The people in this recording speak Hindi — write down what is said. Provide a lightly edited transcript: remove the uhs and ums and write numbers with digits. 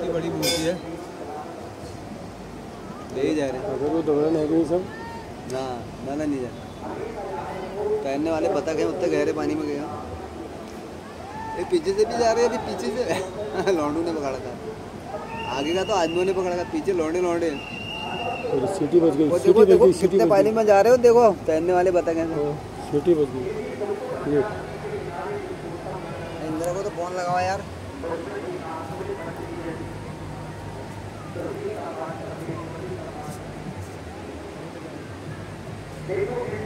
इतनी बड़ी मूर्ति है, ले ही जा रहे हैं। अगर वो दौड़न है नहीं सब ना ना नहीं जा तैरने वाले बतख हैं, उतने गहरे पानी में गए। ये पीछे से भी जा रहे हैं, अभी पीछे से लौंडू ने पकड़ा था, आगे का तो आदमियों ने पकड़ा था, पीछे लौंडे लौंडे। सीटी बज गई, देखो देखो कितने पानी में जा रहे हो, देखो तैरने वाले बतख हैं। सीटी बज गई। इंदिरा को तो फोन लगाओ यार। देखो